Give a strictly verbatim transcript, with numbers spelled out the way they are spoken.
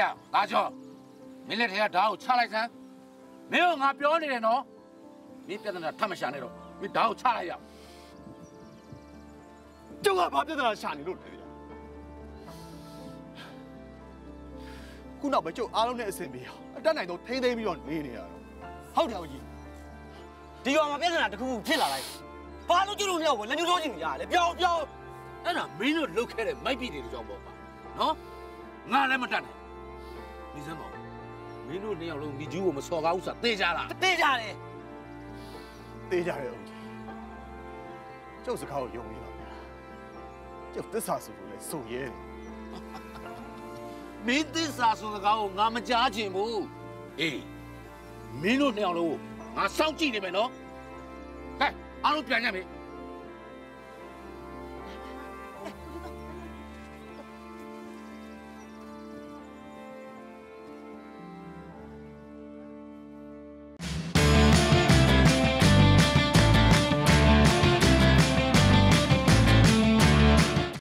呀，大舅，明天天打我查来噻，没有俺表你的喏，你别在那他们想那种，你打我查来呀。 就我怕别在那想你路的呀。ခုနောက်ပဲကျုပ်အားလုံးနဲ့အဆင်ပြေအောင်အတက်နိုင်တော့ထိမ့်သိမ်းပြီးတော့နေနေရတော့ဟုတ်တယ်ဟုတ်ကြီးဒီကောင်မှာပြဿနာတစ်ခုခုဖြစ်လာလိုက်ဘာလို့ကျုပ်တို့နှစ်ယောက်ကိုလက်ညှိုးထိုးချင်နေရလဲပြောင်းပြောင်းအဲ့ဒါမင်းတို့လုတ်ခဲ့တဲ့မိုက်ပီတွေကြောင့်ပေါ့ပါနော်ငါလည်းမတတ်နိုင်ဒီစမ်းပါမင်းတို့နှစ်ယောက်လုံးမိကျူးကိုမစော်ကားဥစ္စာသေကြလားသေကြတယ်သေကြတယ်ဟုတ်ကြီးကျုပ်စကားကိုယုံပြီးပါဗျာကျုပ်သစ္စာဆိုလို့လဲဆိုရဲတယ်မင်းသစ္စာဆိုစကားကိုငါမကြားချင်ဘူးအေးမင်းတို့နှစ်ယောက်လုံးကိုငါစောင့်ကြည့်နေမယ်နော်ဟဲ့အားလုံးပြန်ကြမယ်